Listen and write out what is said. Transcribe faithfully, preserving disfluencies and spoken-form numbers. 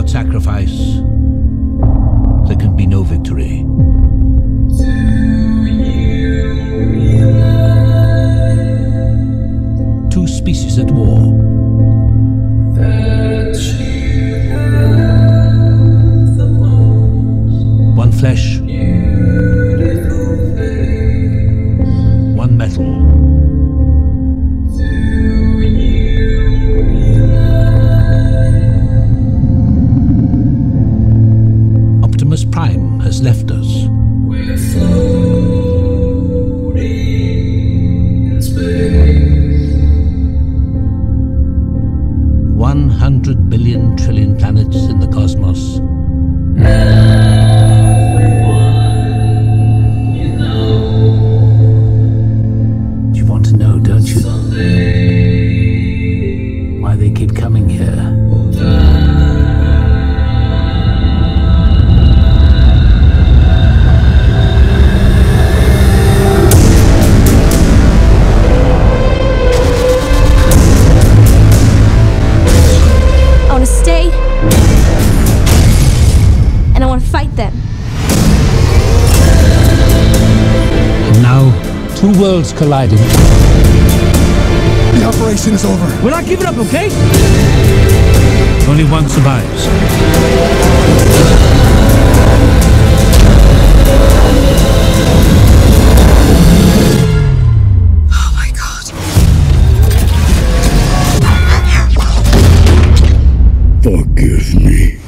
Without sacrifice, there can be no victory. Two species at war. One flesh, one metal. Optimus Prime has left us. We're floating in space. One hundred billion trillion planets in the cosmos. Everyone you know. You want to know, don't you? Someday Why they keep coming here? we'll die. I want to stay, and I want to fight them. And now, two worlds colliding. The operation is over. We're not giving up, okay? Only one survives. Oh my God. Forgive me.